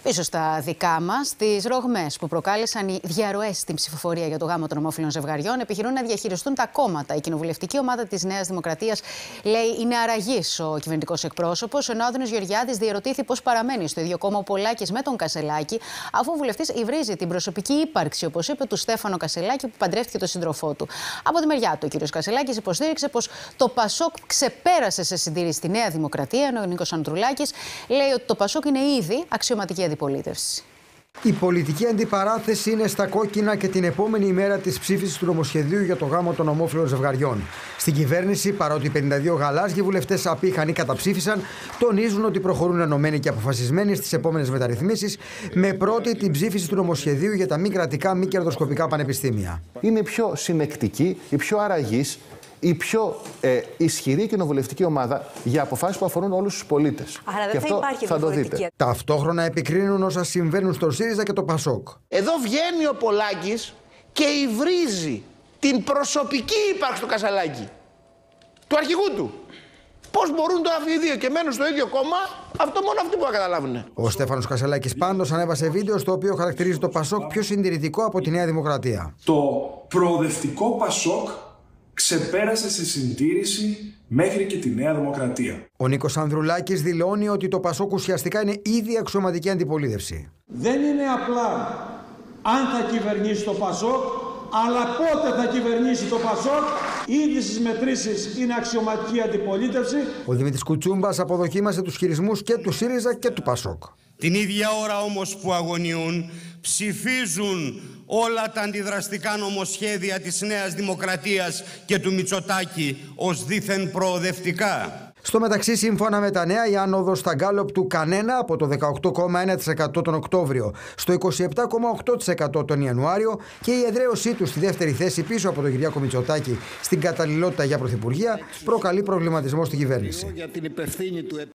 Πίσω στα δικά μας, τις ρογμές που προκάλεσαν οι διαρροές στην ψηφοφορία για το γάμο των ομόφυλων ζευγαριών επιχειρούν να διαχειριστούν τα κόμματα. Η κοινοβουλευτική ομάδα της Νέας Δημοκρατίας λέει είναι αραγής ο κυβερνητικός εκπρόσωπος, ενώ ο Άδωνης Γεωργιάδης διερωτήθη πώς παραμένει στο ίδιο κόμμα ο Πολάκης με τον Κασσελάκη, αφού ο βουλευτής υβρίζει την προσωπική ύπαρξη, όπως είπε, του Στέφανο Κασσελάκη που παντρεύτηκε τον σύντροφό του. Από τη μεριά του, ο κ. Κασσελάκης υποστήριξε πως το Πασόκ ξεπέρασε σε συντήρηση στη Νέα Δημοκρατία, ενώ ο Νίκος Ανδρουλάκης λέει ότι το Πασόκ είναι ήδη αξιωματική αντιπολίτευση. Η πολιτική αντιπαράθεση είναι στα κόκκινα και την επόμενη ημέρα της ψήφισης του νομοσχεδίου για το γάμο των ομόφυλων ζευγαριών. Στην κυβέρνηση, παρότι 52 γαλάζιοι βουλευτές απήχαν ή καταψήφισαν, τονίζουν ότι προχωρούν ενωμένοι και αποφασισμένοι στις επόμενες μεταρρυθμίσεις, με πρώτη την ψήφιση του νομοσχεδίου για τα μη κρατικά, μη κερδοσκοπικά πανεπιστήμια. Είναι η πιο συνεκτική, η πιο αραγής, η πιο ισχυρή κοινοβουλευτική ομάδα για αποφάσεις που αφορούν όλους τους πολίτες. Άρα δεν θα υπάρχει διαφορετική. Ταυτόχρονα επικρίνουν όσα συμβαίνουν στο ΣΥΡΙΖΑ και το ΠΑΣΟΚ. Εδώ βγαίνει ο Πολάκης και υβρίζει την προσωπική ύπαρξη του Κασσελάκη, του αρχηγού του. Πώς μπορούν τώρα αυτοί οι δύο και μένουν στο ίδιο κόμμα, αυτό μόνο αυτοί που καταλάβουν. Ο Στέφανος Κασσελάκης πάντως ανέβασε βίντεο στο οποίο χαρακτηρίζει το ΠΑΣΟΚ πιο συντηρητικό από τη Νέα Δημοκρατία. Το προοδευτικό ΠΑΣΟΚ ξεπέρασε σε συντήρηση μέχρι και τη Νέα Δημοκρατία. Ο Νίκος Ανδρουλάκης δηλώνει ότι το Πασόκ ουσιαστικά είναι ήδη αξιωματική αντιπολίτευση. Δεν είναι απλά αν θα κυβερνήσει το Πασόκ, αλλά πότε θα κυβερνήσει το Πασόκ. Ήδη στις μετρήσεις είναι αξιωματική αντιπολίτευση. Ο Δημήτρης Κουτσούμπας αποδοκίμασε τους χειρισμούς και του ΣΥΡΙΖΑ και του ΠΑΣΟΚ. Την ίδια ώρα όμως που αγωνιούν, ψηφίζουν όλα τα αντιδραστικά νομοσχέδια της Νέας Δημοκρατίας και του Μητσοτάκη ως δήθεν προοδευτικά. Στο μεταξύ, σύμφωνα με τα νέα, η άνοδος στα γκάλοπ του κανένα από το 18,1% τον Οκτώβριο στο 27,8% τον Ιανουάριο και η εδραίωσή του στη δεύτερη θέση πίσω από τον Κυριάκο Μητσοτάκη στην καταλληλότητα για πρωθυπουργία προκαλεί προβληματισμό στην κυβέρνηση.